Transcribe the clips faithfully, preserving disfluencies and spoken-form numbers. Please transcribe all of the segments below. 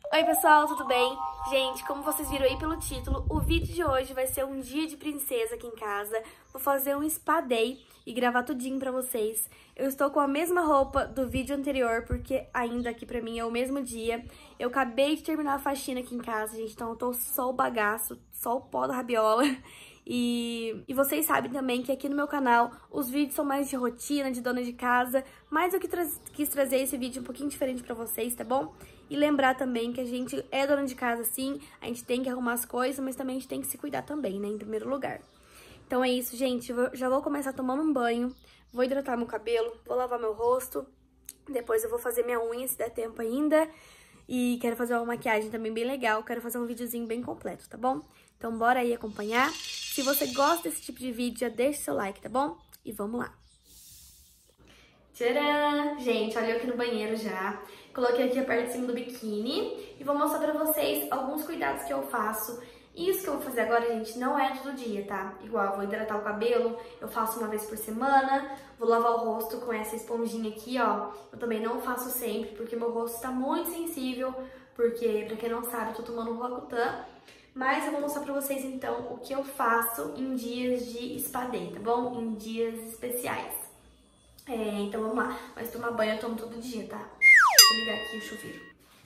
Oi pessoal, tudo bem? Gente, como vocês viram aí pelo título, o vídeo de hoje vai ser um dia de princesa aqui em casa. Vou fazer um spa day e gravar tudinho pra vocês. Eu estou com a mesma roupa do vídeo anterior, porque ainda aqui pra mim é o mesmo dia. Eu acabei de terminar a faxina aqui em casa, gente, então eu tô só o bagaço, só o pó da rabiola. E, e vocês sabem também que aqui no meu canal os vídeos são mais de rotina, de dona de casa, mas eu que tra quis trazer esse vídeo um pouquinho diferente pra vocês, tá bom? E lembrar também que a gente é dona de casa sim, a gente tem que arrumar as coisas, mas também a gente tem que se cuidar também, né, em primeiro lugar. Então é isso, gente, eu já vou começar tomando um banho, vou hidratar meu cabelo, vou lavar meu rosto, depois eu vou fazer minha unha se der tempo ainda. E quero fazer uma maquiagem também bem legal, quero fazer um videozinho bem completo, tá bom? Então bora aí acompanhar. Se você gosta desse tipo de vídeo, já deixa seu like, tá bom? E vamos lá! Tcharam! Gente, olha eu aqui no banheiro já. Coloquei aqui a parte de cima do biquíni e vou mostrar pra vocês alguns cuidados que eu faço. Isso que eu vou fazer agora, gente, não é todo dia, tá? Igual, eu vou hidratar o cabelo, eu faço uma vez por semana, vou lavar o rosto com essa esponjinha aqui, ó. Eu também não faço sempre, porque meu rosto tá muito sensível, porque, pra quem não sabe, eu tô tomando Roacutan. Mas eu vou mostrar pra vocês, então, o que eu faço em dias de spa day, tá bom? Em dias especiais. É, então vamos lá. Mas tomar banho eu tomo todo dia, tá? Vou ligar aqui o chuveiro.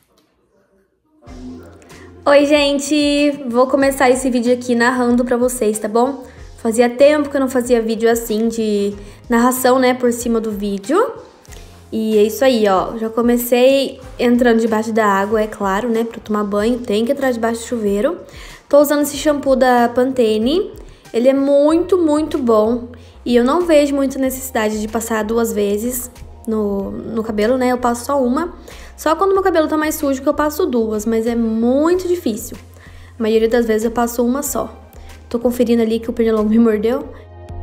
Oi, gente! Vou começar esse vídeo aqui narrando pra vocês, tá bom? Fazia tempo que eu não fazia vídeo assim de narração, né, por cima do vídeo. E é isso aí, ó. Já comecei entrando debaixo da água, é claro, né, pra tomar banho, tem que entrar debaixo do chuveiro. Tô usando esse shampoo da Pantene. Ele é muito, muito bom. E eu não vejo muita necessidade de passar duas vezes no, no cabelo, né? Eu passo só uma. Só quando meu cabelo tá mais sujo que eu passo duas, mas é muito difícil. A maioria das vezes eu passo uma só. Tô conferindo ali que o pernilongo me mordeu.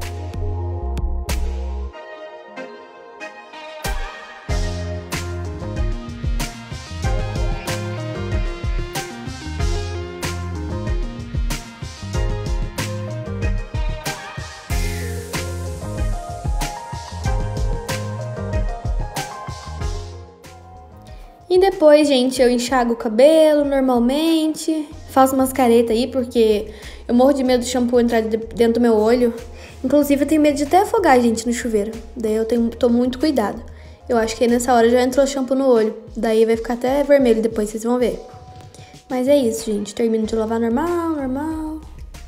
E depois, gente, eu enxago o cabelo normalmente, faço umas caretas aí, porque eu morro de medo do shampoo entrar dentro do meu olho. Inclusive, eu tenho medo de até afogar, gente, no chuveiro. Daí eu tenho, tomo muito cuidado. Eu acho que nessa hora já entrou shampoo no olho. Daí vai ficar até vermelho depois, vocês vão ver. Mas é isso, gente. Termino de lavar normal, normal.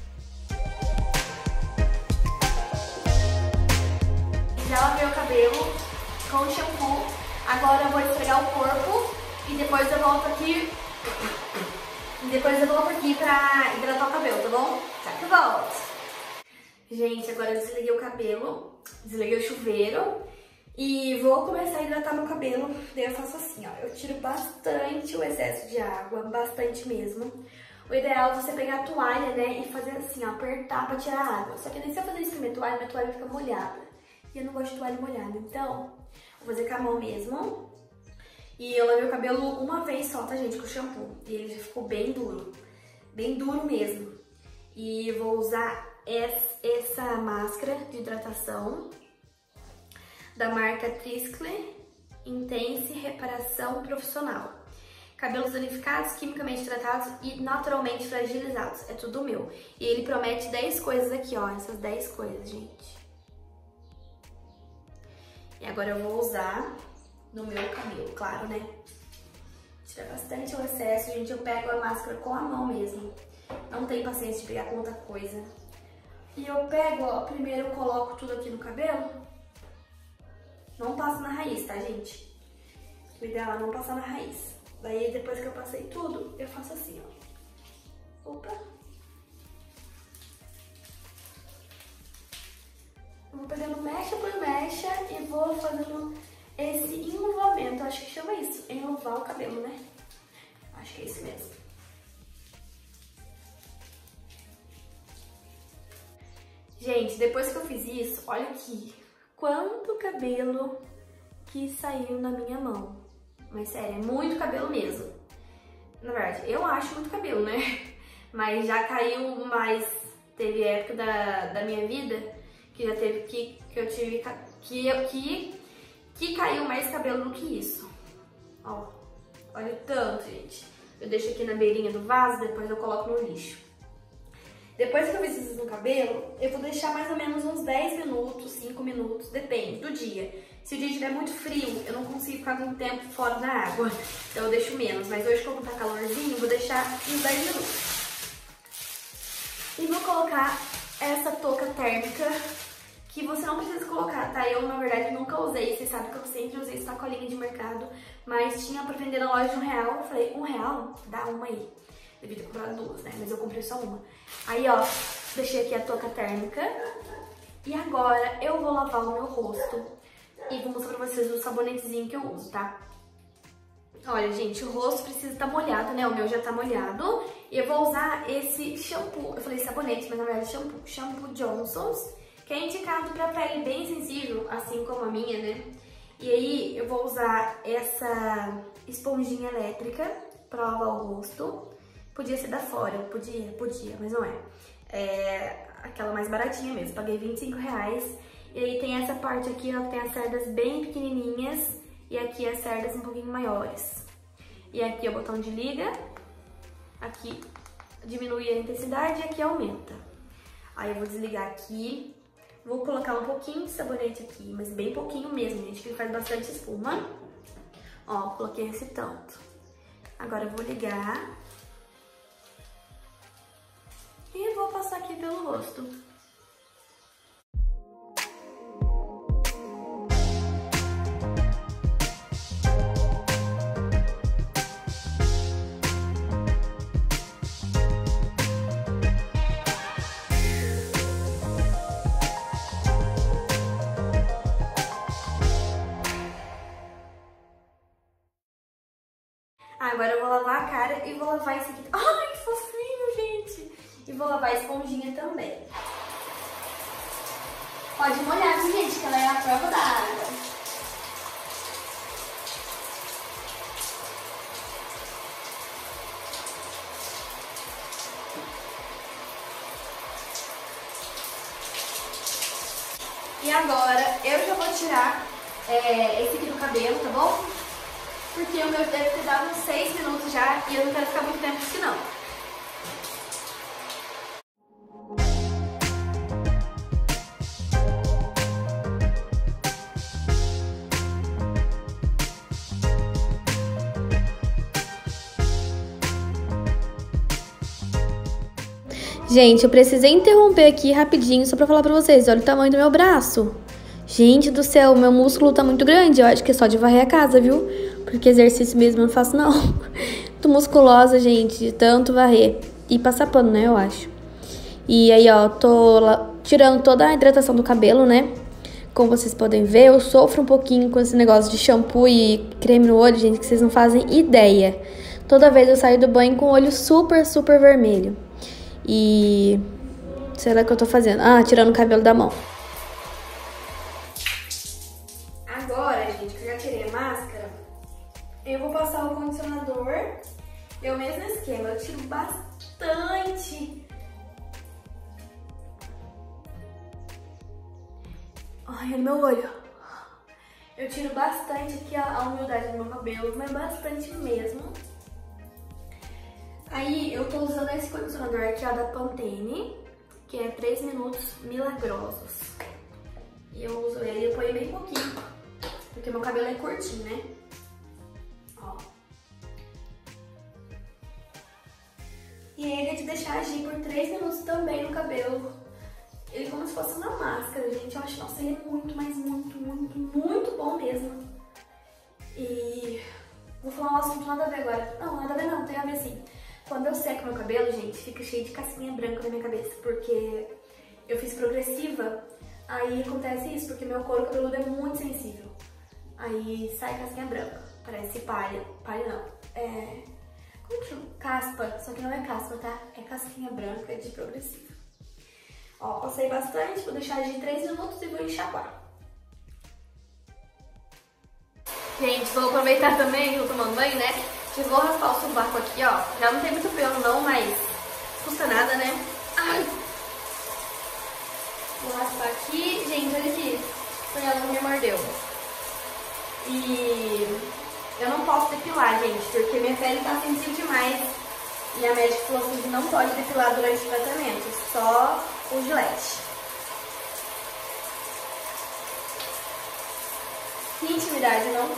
Já lavei o cabelo com o shampoo. Agora eu vou esfregar o corpo e depois eu volto aqui. E depois eu volto aqui pra hidratar o cabelo, tá bom? Já que eu volto. Gente, agora eu desliguei o cabelo, desliguei o chuveiro e vou começar a hidratar meu cabelo. Daí eu faço assim, ó. Eu tiro bastante o excesso de água, bastante mesmo. O ideal é você pegar a toalha, né, e fazer assim, ó, apertar pra tirar a água. Só que nem se eu fazer isso com a minha toalha, minha toalha fica molhada. E eu não gosto de toalha molhada, então vou fazer com a mão mesmo. E eu lavei o cabelo uma vez só, tá, gente, com o shampoo. E ele já ficou bem duro. Bem duro mesmo. E vou usar essa máscara de hidratação da marca Triscle Intense Reparação Profissional. Cabelos danificados, quimicamente tratados e naturalmente fragilizados. É tudo meu. E ele promete dez coisas aqui, ó. Essas dez coisas, gente. E agora eu vou usar no meu cabelo, claro, né? Tira bastante o excesso, gente. Eu pego a máscara com a mão mesmo. Não tenho paciência de pegar com outra coisa. E eu pego, ó, primeiro eu coloco tudo aqui no cabelo. Não passo na raiz, tá, gente? O ideal é não passar na raiz. Daí, depois que eu passei tudo, eu faço assim, ó. Opa! Vou pegando mecha por mecha e vou fazendo esse enluvamento. Acho que chama isso, enluvar o cabelo, né? Acho que é isso mesmo. Gente, depois que eu fiz isso, olha aqui. Quanto cabelo que saiu na minha mão. Mas sério, é muito cabelo mesmo. Na verdade, eu acho muito cabelo, né? Mas já caiu mais. Teve época da, da minha vida que já teve que, que eu tive que, eu, que, que caiu mais cabelo do que isso. Ó, olha o tanto, gente. Eu deixo aqui na beirinha do vaso, depois eu coloco no lixo. Depois que eu fiz isso no cabelo, eu vou deixar mais ou menos uns dez minutos, cinco minutos, depende do dia. Se o dia estiver muito frio, eu não consigo ficar muito tempo fora da água, então eu deixo menos. Mas hoje, como tá calorzinho, eu vou deixar uns dez minutos. E vou colocar essa touca térmica, que você não precisa colocar, tá? Eu, na verdade, nunca usei. Vocês sabem que eu sempre usei sacolinha de mercado, mas tinha pra vender na loja de um real. Eu falei, um real? Dá uma aí. Devia ter comprado duas, né? Mas eu comprei só uma. Aí, ó, deixei aqui a touca térmica. E agora eu vou lavar o meu rosto e vou mostrar pra vocês o sabonetezinho que eu uso, tá? Olha, gente, o rosto precisa estar molhado, né? O meu já tá molhado. E eu vou usar esse shampoo. Eu falei sabonete, mas na verdade é shampoo. Shampoo Johnson's, que é indicado pra pele bem sensível, assim como a minha, né? E aí eu vou usar essa esponjinha elétrica pra lavar o rosto. Podia ser da Fora, podia, podia, mas não é. É aquela mais baratinha mesmo, paguei vinte e cinco reais. E aí tem essa parte aqui, ó, que tem as cerdas bem pequenininhas e aqui as cerdas um pouquinho maiores. E aqui é o botão de liga, aqui diminui a intensidade e aqui aumenta. Aí eu vou desligar aqui, vou colocar um pouquinho de sabonete aqui, mas bem pouquinho mesmo, gente, que ele faz bastante espuma. Ó, coloquei esse tanto. Agora eu vou ligar. E vou passar aqui pelo rosto. Agora eu vou lavar a cara e vou lavar esse aqui. Ai, que fofinho, gente! E vou lavar a esponjinha também. Pode molhar, viu, gente, que ela é a prova da água. E agora eu já vou tirar é, esse aqui do cabelo, tá bom? Porque o meu deve ter dado uns seis minutos já e eu não quero ficar muito tempo assim não. Gente, eu precisei interromper aqui rapidinho só pra falar pra vocês. Olha o tamanho do meu braço. Gente do céu, meu músculo tá muito grande. Eu acho que é só de varrer a casa, viu? Porque exercício mesmo eu não faço, não. Tô musculosa, gente, de tanto varrer. E passar pano, né, eu acho. E aí, ó, tô lá, tirando toda a hidratação do cabelo, né? Como vocês podem ver, eu sofro um pouquinho com esse negócio de shampoo e creme no olho, gente, que vocês não fazem ideia. Toda vez eu saio do banho com o olho super, super vermelho. E... será que eu tô fazendo? Ah, tirando o cabelo da mão. Agora, gente, que eu já tirei a máscara, eu vou passar o condicionador. É o mesmo esquema, eu tiro bastante. Ai, no meu olho. Eu tiro bastante aqui a umidade do meu cabelo, mas bastante mesmo. Aí eu tô usando esse condicionador aqui, ó, da Pantene, que é três minutos milagrosos. E eu uso ele, eu ponho bem pouquinho, porque meu cabelo é curtinho, né? Ó. E ele é de deixar agir por três minutos também no cabelo. Ele é como se fosse uma máscara, gente. Eu acho, nossa, ele é muito, mas muito, muito, muito bom mesmo. E vou falar um assunto nada a ver agora. Não, nada a ver não, tem a ver sim. Quando eu seco meu cabelo, gente, fica cheio de casquinha branca na minha cabeça, porque eu fiz progressiva, aí acontece isso, porque meu couro cabeludo é muito sensível. Aí sai casquinha branca, parece palha, palha não, é... como que chama? Caspa, só que não é caspa, tá? É casquinha branca de progressiva. Ó, passei bastante, vou deixar de três minutos e vou enxaguar. Gente, vou aproveitar também, tô tomando banho, né? Que vou raspar o sovaco aqui, ó. Já não tem muito pelo não, mas custa nada, né? Ai. Vou raspar aqui. Gente, olha aqui. Ela não me mordeu. E Eu não posso depilar, gente, porque minha pele tá sensível demais. E a médica falou assim que não pode depilar durante o tratamento, só o gilete. Que intimidade, não?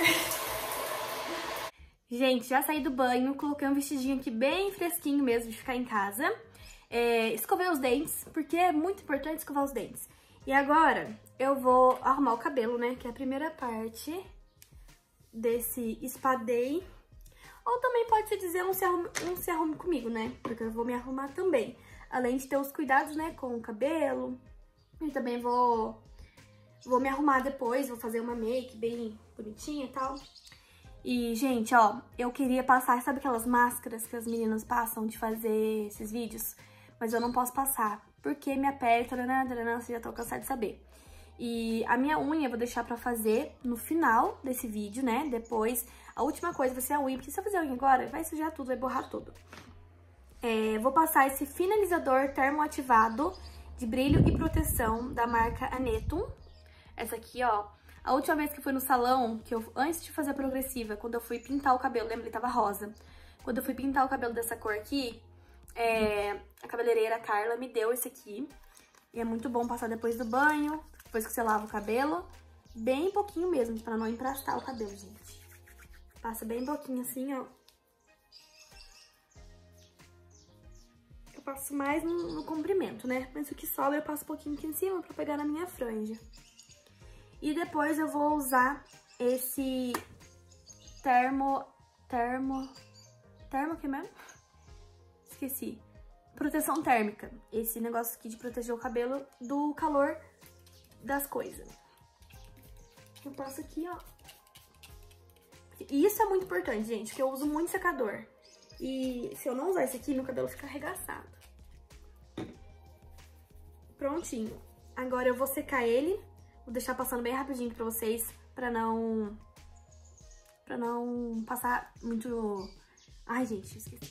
Gente, já saí do banho, coloquei um vestidinho aqui bem fresquinho mesmo de ficar em casa. É, escovei os dentes, porque é muito importante escovar os dentes. E agora eu vou arrumar o cabelo, né? Que é a primeira parte desse spa day. Ou também pode se dizer um se, arrume, um se arrume comigo, né? Porque eu vou me arrumar também. Além de ter os cuidados, né, com o cabelo. E também vou, vou me arrumar depois, vou fazer uma make bem bonitinha e tal. E, gente, ó, eu queria passar, sabe aquelas máscaras que as meninas passam de fazer esses vídeos? Mas eu não posso passar, porque minha pele, taranã, taranã, vocês já estão cansados de saber. E a minha unha eu vou deixar pra fazer no final desse vídeo, né? Depois, a última coisa vai ser a unha, porque se eu fizer a unha agora, vai sujar tudo, vai borrar tudo. É, vou passar esse finalizador termoativado de brilho e proteção da marca Anetum. Essa aqui, ó. A última vez que eu fui no salão, que eu, antes de fazer a progressiva, quando eu fui pintar o cabelo, lembra? Ele tava rosa. Quando eu fui pintar o cabelo dessa cor aqui, é, a cabeleireira Carla me deu esse aqui. E é muito bom passar depois do banho, depois que você lava o cabelo. Bem pouquinho mesmo, pra não emplastar o cabelo, gente. Passa bem pouquinho assim, ó. Eu passo mais no, no comprimento, né? Mas o que sobra eu passo um pouquinho aqui em cima pra pegar na minha franja. E depois eu vou usar esse termo... Termo... Termo que mesmo? Esqueci. Proteção térmica. Esse negócio aqui de proteger o cabelo do calor das coisas. Eu passo aqui, ó. E isso é muito importante, gente, porque eu uso muito secador. E se eu não usar esse aqui, meu cabelo fica arregaçado. Prontinho. Agora eu vou secar ele. Vou deixar passando bem rapidinho pra vocês, pra não... Pra não passar muito... Ai, gente, esqueci.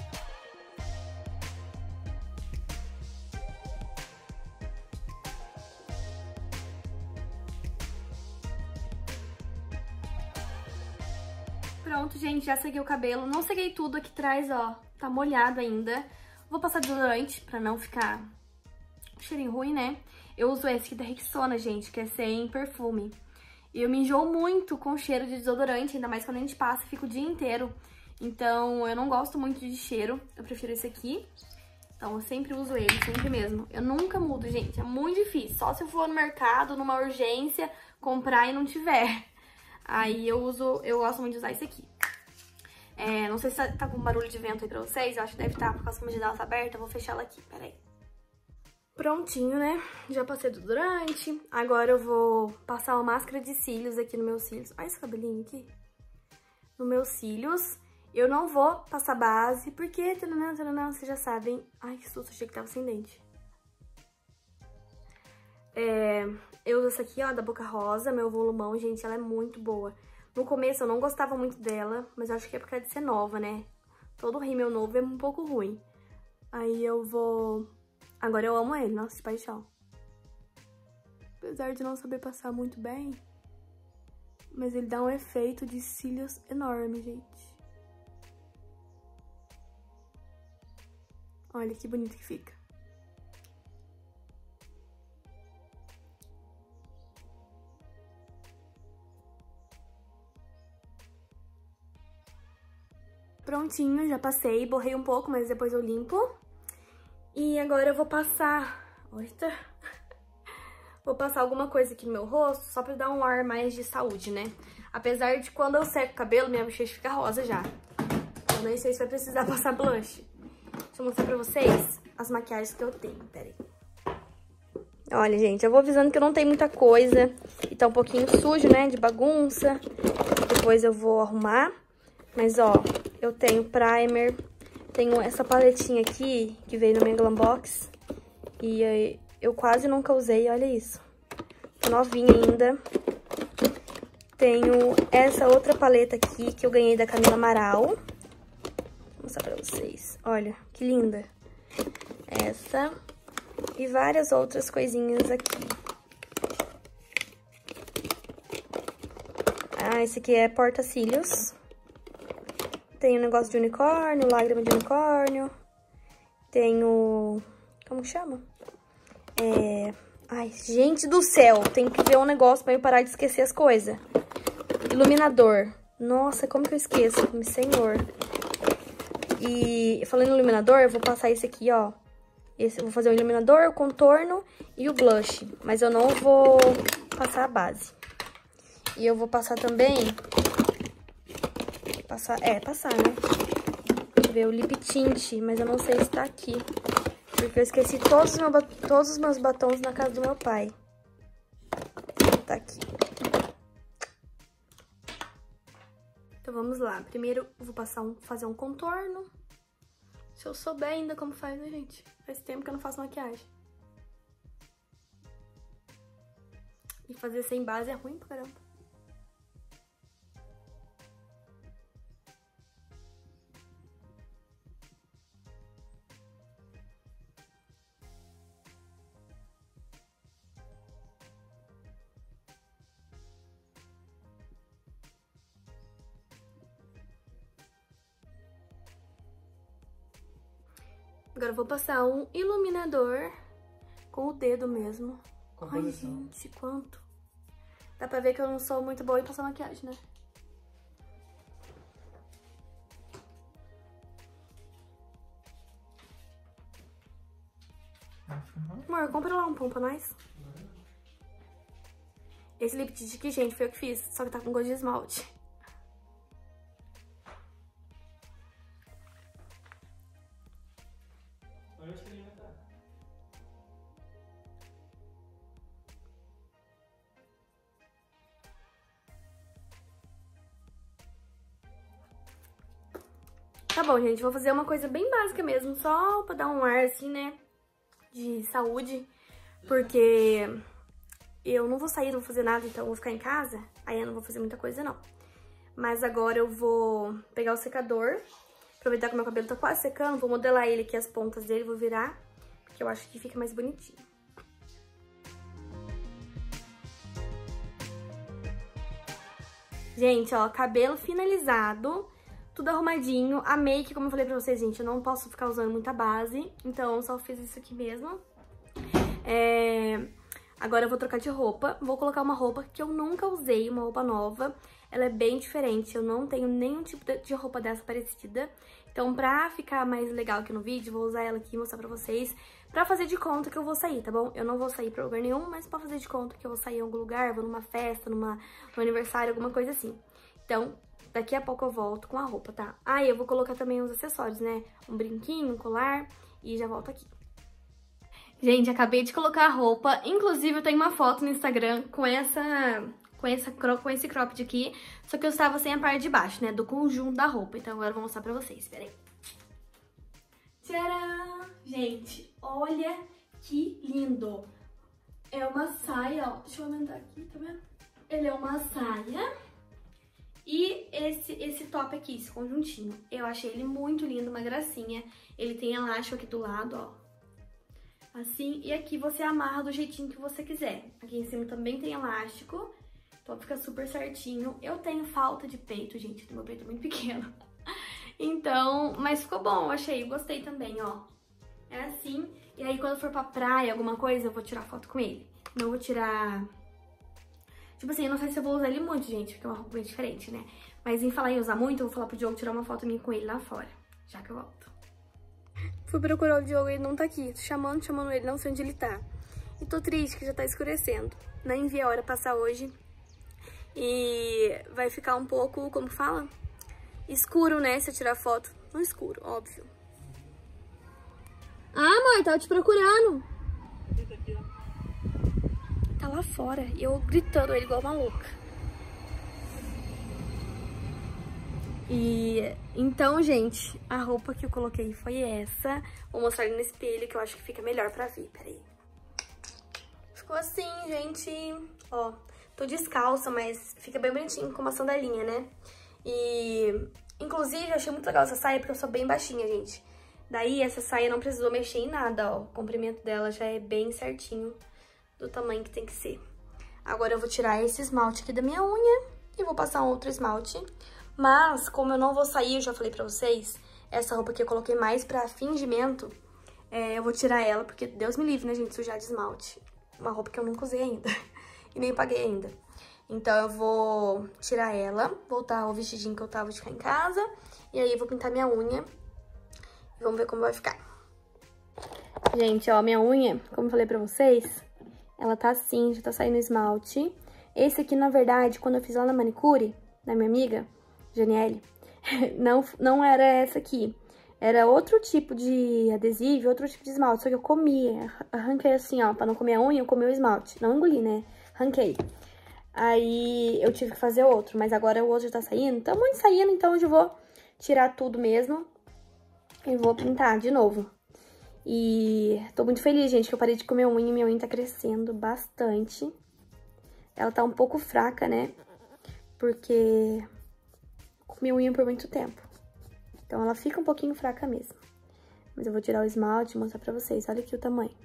Pronto, gente, já sequei o cabelo. Não sequei tudo aqui atrás, ó. Tá molhado ainda. Vou passar desodorante pra não ficar cheirinho ruim, né? Eu uso esse aqui da Rexona, gente, que é sem perfume. E eu me enjoo muito com cheiro de desodorante, ainda mais quando a gente passa e fica o dia inteiro. Então, eu não gosto muito de cheiro. Eu prefiro esse aqui. Então, eu sempre uso ele, sempre mesmo. Eu nunca mudo, gente. É muito difícil. Só se eu for no mercado, numa urgência, comprar e não tiver. Aí eu uso, eu gosto muito de usar esse aqui. É, não sei se tá, tá com barulho de vento aí pra vocês. Eu acho que deve estar, por causa que a janela tá aberta. Eu vou fechar ela aqui, peraí. Prontinho, né? Já passei do desodorante. Agora eu vou passar uma máscara de cílios aqui no meus cílios. Olha esse cabelinho aqui. No meus cílios. Eu não vou passar base, porque, taranã, taranã, vocês já sabem. Ai, que susto, achei que tava sem dente. É, eu uso essa aqui, ó, da Boca Rosa, meu volumão, gente, ela é muito boa. No começo eu não gostava muito dela, mas eu acho que é por causa de ser nova, né? Todo rímel novo é um pouco ruim. Aí eu vou... Agora eu amo ele, nossa, de paixão. Apesar de não saber passar muito bem, mas ele dá um efeito de cílios enorme, gente. Olha que bonito que fica. Prontinho, já passei, borrei um pouco, mas depois eu limpo. E agora eu vou passar... Eita! Vou passar alguma coisa aqui no meu rosto, só pra dar um ar mais de saúde, né? Apesar de quando eu seco o cabelo, minha bochecha fica rosa já. Eu nem sei se vai precisar passar blush. Deixa eu mostrar pra vocês as maquiagens que eu tenho, peraí. Olha, gente, eu vou avisando que eu não tenho muita coisa. E tá um pouquinho sujo, né, de bagunça. Depois eu vou arrumar. Mas, ó, eu tenho primer, tenho essa paletinha aqui, que veio no meu Glambox. E eu quase nunca usei, olha isso. Tá novinha ainda. Tenho essa outra paleta aqui, que eu ganhei da Camila Amaral. Vou mostrar pra vocês. Olha, que linda. Essa. E várias outras coisinhas aqui. Ah, esse aqui é porta-cílios. Tem o negócio de unicórnio, lágrima de unicórnio. Tem o... Como que chama? É... Ai, gente do céu, tem que ver um negócio pra eu parar de esquecer as coisas. Iluminador. Nossa, como que eu esqueço? Senhor. E falando em iluminador, eu vou passar esse aqui, ó. Esse, eu vou fazer o iluminador, o contorno e o blush. Mas eu não vou passar a base. E eu vou passar também... Passar, é, passar, né? Deixa eu ver o lip tint, mas eu não sei se tá aqui. Porque eu esqueci todos os, meus, todos os meus batons na casa do meu pai. Tá aqui. Então vamos lá. Primeiro eu vou passar um, fazer um contorno. Se eu souber ainda como faz, né, gente? Faz tempo que eu não faço maquiagem. E fazer sem base é ruim pra caramba. Agora eu vou passar um iluminador com o dedo mesmo. Composição. Ai, gente, quanto. Dá pra ver que eu não sou muito boa em passar maquiagem, né? Uhum. Amor, compra lá um pão pra nós. Esse lip tint aqui, gente, foi eu que fiz. Só que tá com gosto de esmalte. Tá bom, gente, vou fazer uma coisa bem básica mesmo, só pra dar um ar, assim, né, de saúde, porque eu não vou sair, não vou fazer nada, então eu vou ficar em casa, aí eu não vou fazer muita coisa, não. Mas agora eu vou pegar o secador, aproveitar que meu cabelo tá quase secando, vou modelar ele aqui, as pontas dele, vou virar, porque eu acho que fica mais bonitinho. Gente, ó, cabelo finalizado, tudo arrumadinho. A make, como eu falei pra vocês, gente, eu não posso ficar usando muita base, então eu só fiz isso aqui mesmo. É... Agora eu vou trocar de roupa, vou colocar uma roupa que eu nunca usei, uma roupa nova. Ela é bem diferente, eu não tenho nenhum tipo de roupa dessa parecida. Então, pra ficar mais legal aqui no vídeo, vou usar ela aqui e mostrar pra vocês, pra fazer de conta que eu vou sair, tá bom? Eu não vou sair pra lugar nenhum, mas pra fazer de conta que eu vou sair em algum lugar, vou numa festa, numa, num aniversário, alguma coisa assim. Então, daqui a pouco eu volto com a roupa, tá? Ah, e eu vou colocar também uns acessórios, né? Um brinquinho, um colar, e já volto aqui. Gente, acabei de colocar a roupa, inclusive eu tenho uma foto no Instagram com essa... Com, essa, com esse cropped aqui, só que eu estava sem a parte de baixo, né, do conjunto da roupa. Então agora eu vou mostrar pra vocês, peraí. Tcharam! Gente, olha que lindo! É uma saia, ó, deixa eu aumentar aqui, tá vendo? Ele é uma saia e esse, esse top aqui, esse conjuntinho. Eu achei ele muito lindo, uma gracinha. Ele tem elástico aqui do lado, ó. Assim, e aqui você amarra do jeitinho que você quiser. Aqui em cima também tem elástico. Então fica super certinho. Eu tenho falta de peito, gente, meu peito é muito pequeno. Então, mas ficou bom, eu achei, gostei também, ó. É assim, e aí quando for pra praia, alguma coisa, eu vou tirar foto com ele. Não vou tirar... Tipo assim, eu não sei se eu vou usar ele muito, gente, porque é uma roupa bem diferente, né? Mas em falar em usar muito, eu vou falar pro Diogo tirar uma foto minha com ele lá fora, já que eu volto. Fui procurar o Diogo e ele não tá aqui. Tô chamando, chamando ele, não sei onde ele tá. E tô triste que já tá escurecendo. Nem vi a hora passar hoje. E vai ficar um pouco, como fala? Escuro, né? Se eu tirar foto. No escuro, óbvio. Ah, amor, tava te procurando. Tá lá fora. E eu gritando ele igual uma louca. E então, gente, a roupa que eu coloquei foi essa. Vou mostrar ele no espelho, que eu acho que fica melhor pra ver. Peraí. Ficou assim, gente. Ó. Tô descalça, mas fica bem bonitinho com uma sandalinha, né? E, inclusive, eu achei muito legal essa saia porque eu sou bem baixinha, gente. Daí, essa saia não precisou mexer em nada, ó. O comprimento dela já é bem certinho do tamanho que tem que ser. Agora eu vou tirar esse esmalte aqui da minha unha. e vou passar um outro esmalte. Mas, como eu não vou sair, eu já falei pra vocês, essa roupa que eu coloquei mais pra fingimento, é, eu vou tirar ela, porque Deus me livre, né, gente, sujar de esmalte. Uma roupa que eu nunca usei ainda e nem paguei ainda. Então, eu vou tirar ela, voltar ao vestidinho que eu tava de ficar em casa, e aí eu vou pintar minha unha e vamos ver como vai ficar. Gente, ó, minha unha, como eu falei pra vocês, ela tá assim, já tá saindo esmalte. Esse aqui, na verdade, quando eu fiz lá na manicure, da minha amiga, Janiele, não, não era essa aqui. Era outro tipo de adesivo, outro tipo de esmalte, só que eu comi, arranquei assim, ó, pra não comer a unha, eu comi o esmalte. Não engoli, né? Arranquei. Aí eu tive que fazer outro, mas agora o outro já tá saindo, tá muito saindo, então hoje eu vou tirar tudo mesmo e vou pintar de novo. E tô muito feliz, gente, que eu parei de comer unha e minha unha tá crescendo bastante. Ela tá um pouco fraca, né? Porque comi unha por muito tempo. Então ela fica um pouquinho fraca mesmo. Mas eu vou tirar o esmalte e mostrar pra vocês. Olha aqui o tamanho.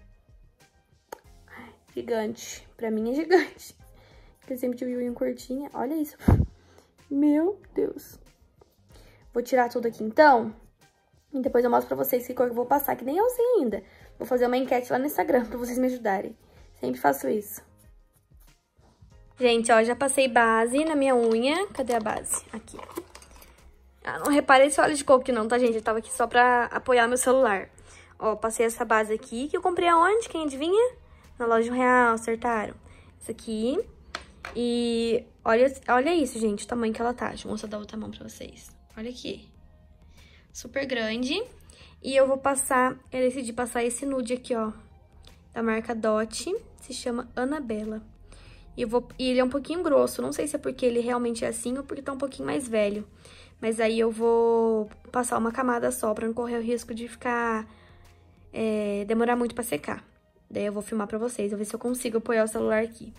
Ai, gigante. Pra mim é gigante. Porque eu sempre tive unha curtinha. Olha isso. Meu Deus. Vou tirar tudo aqui então. E depois eu mostro pra vocês que cor que eu vou passar, que nem eu sei ainda. Vou fazer uma enquete lá no Instagram pra vocês me ajudarem. Sempre faço isso. Gente, ó, já passei base na minha unha. Cadê a base? Aqui. Ah, não reparei esse óleo de coco não, tá, gente? Eu tava aqui só pra apoiar meu celular. Ó, passei essa base aqui, que eu comprei aonde? Quem adivinha? Na loja de um real, acertaram. Isso aqui. E olha, olha isso, gente, o tamanho que ela tá. Deixa eu mostrar da outra mão pra vocês. Olha aqui. Super grande. E eu vou passar, eu decidi passar esse nude aqui, ó, da marca Dot, se chama Anabela. E, eu vou, e ele é um pouquinho grosso, não sei se é porque ele realmente é assim ou porque tá um pouquinho mais velho. Mas aí eu vou passar uma camada só, pra não correr o risco de ficar, é, demorar muito pra secar. Daí eu vou filmar pra vocês, vou ver se eu consigo apoiar o celular aqui.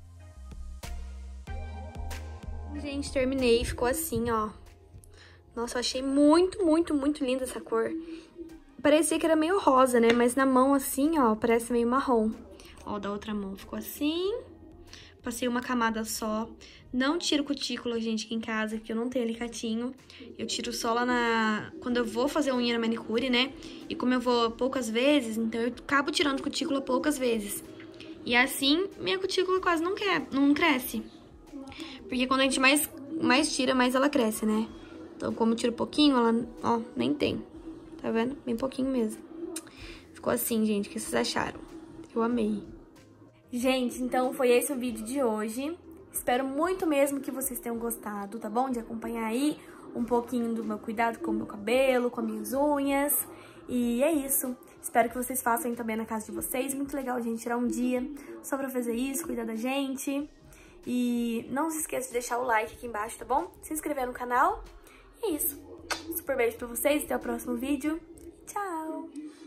Gente, terminei, ficou assim, ó. Nossa, eu achei muito, muito, muito linda essa cor. Parecia que era meio rosa, né? Mas na mão assim, ó, parece meio marrom. Ó, da outra mão ficou assim. Passei uma camada só. Não tiro cutícula, gente, aqui em casa, porque eu não tenho alicatinho. Eu tiro só lá na... quando eu vou fazer unha na manicure, né? E como eu vou poucas vezes, então eu acabo tirando cutícula poucas vezes. E assim, minha cutícula quase não, quer, não cresce. Porque quando a gente mais, mais tira, mais ela cresce, né? Então, como eu tiro pouquinho, ela, ó, nem tem. Tá vendo? Bem pouquinho mesmo. Ficou assim, gente. O que vocês acharam? Eu amei. Gente, então foi esse o vídeo de hoje. Espero muito mesmo que vocês tenham gostado, tá bom? De acompanhar aí um pouquinho do meu cuidado com o meu cabelo, com as minhas unhas. E é isso. Espero que vocês façam também na casa de vocês. Muito legal a gente tirar um dia só pra fazer isso, cuidar da gente. E não se esqueça de deixar o like aqui embaixo, tá bom? Se inscrever no canal. E é isso. Super beijo pra vocês. Até o próximo vídeo. Tchau!